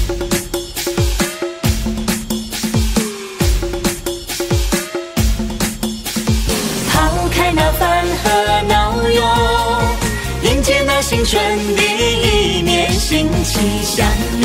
抛开那烦和恼忧，迎接那新春的一年，新气相拥。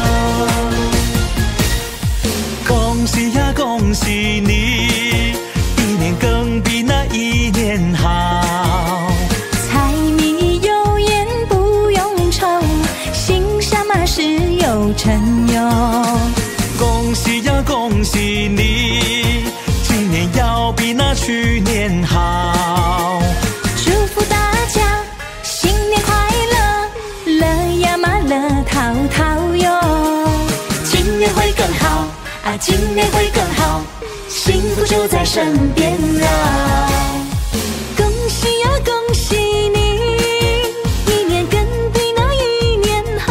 恭喜呀，恭喜你，一年更比那一年好。 柴米油盐不用愁，心想马事有成有。 恭喜呀，恭喜你，今年要比那去年好。 祝福大家新年快乐，乐呀嘛乐淘淘哟。 今年会更好啊，今年会更好，幸福就在身边啊。 恭喜呀，恭喜你，一年更比那一年好。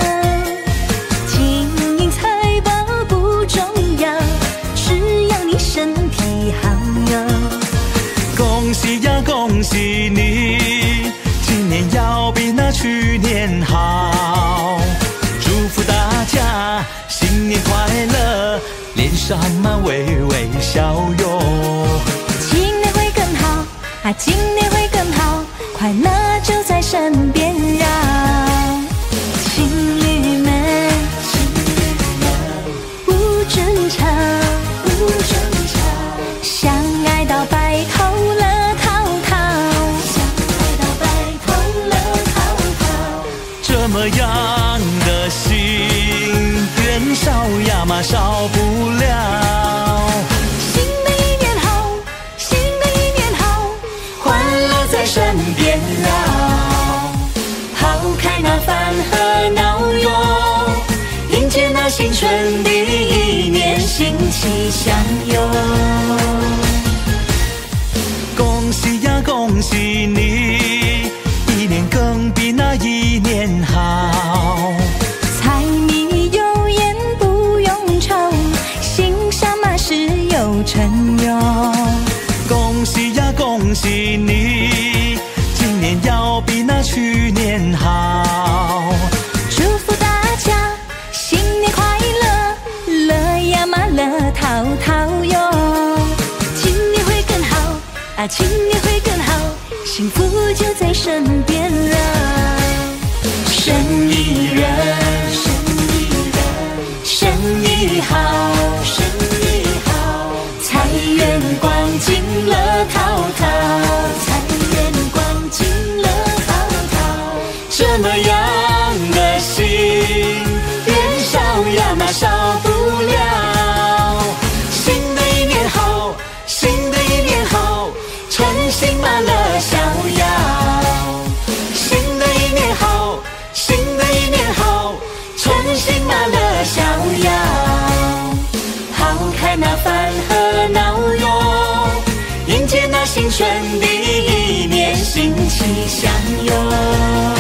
金银财宝不重要，只要你身体好哟。 恭喜呀，恭喜你，今年要比那去年好。祝福大家新年快乐，脸上满微微笑哟。 今年会更好啊，今年会更好，快乐就在身边绕。情侣们，不争吵，相爱到白头乐淘淘。 这么样的心，愿少呀嘛少不了。 新的一年好，新的一年好， 欢乐在身边绕。抛开那烦和恼忧，迎接那新春的一年，新气相拥。 恭喜呀，恭喜你，一年更比那一年好。 柴米油盐不用愁，心想马事有成有。 恭喜呀，恭喜你，今年要比那去年好。 祝福大家新年快乐，乐呀嘛乐淘淘哟。今年会更好啊，今年会更好，幸福就在身边了。 生意人，生意好，财源广进乐淘淘，这么样的心，愿少呀嘛少不了。新的一年好，新的一年好，春心嘛乐逍遥。新的一年好，新的一年好，春心嘛乐逍遥。抛开那烦和恼忧，迎接那新春的一年，新气相拥。